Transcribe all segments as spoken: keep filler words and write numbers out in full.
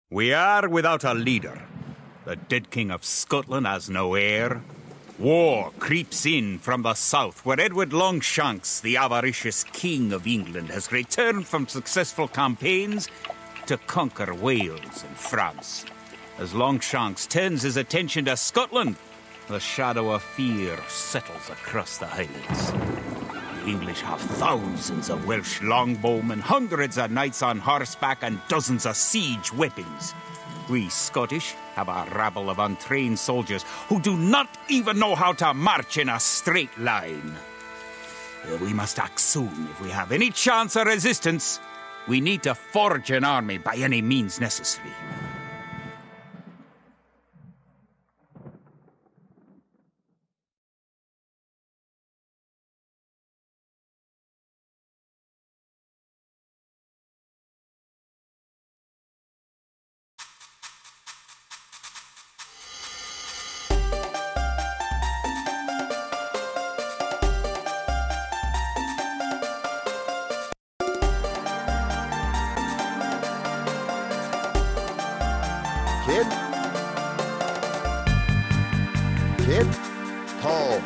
We are without a leader. The dead king of Scotland has no heir. War creeps in from the south, where Edward Longshanks, the avaricious king of England, has returned from successful campaigns to conquer Wales and France. As Longshanks turns his attention to Scotland, the shadow of fear settles across the Highlands. The English have thousands of Welsh longbowmen, hundreds of knights on horseback, and dozens of siege weapons. We Scottish have a rabble of untrained soldiers who do not even know how to march in a straight line. We must act soon if we have any chance of resistance. We need to forge an army by any means necessary. Kid. Kid. Tall.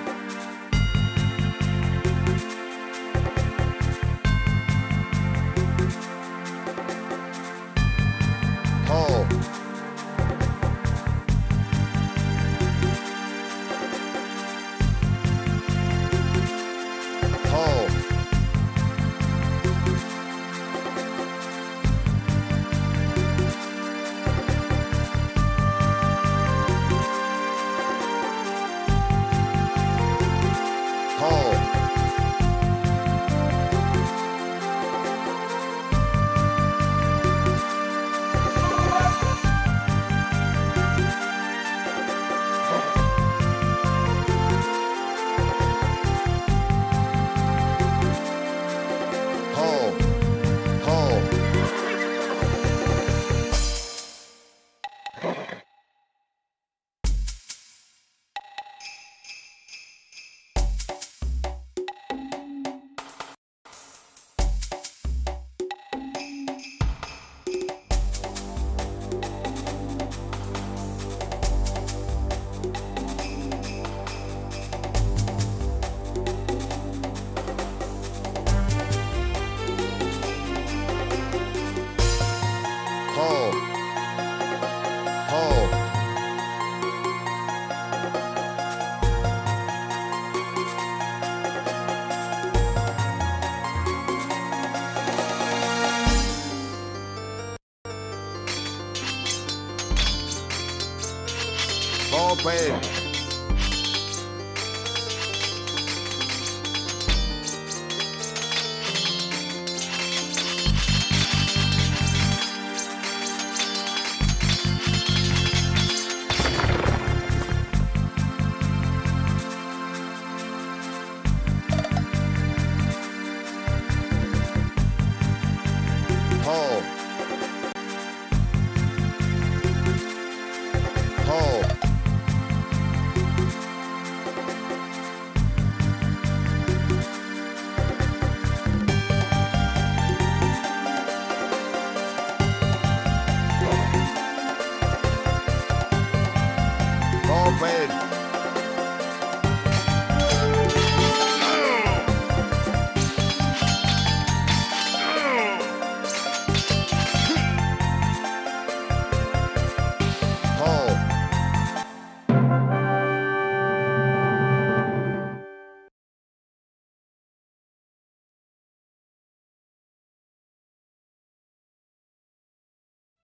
Tall. Tall. Ball played.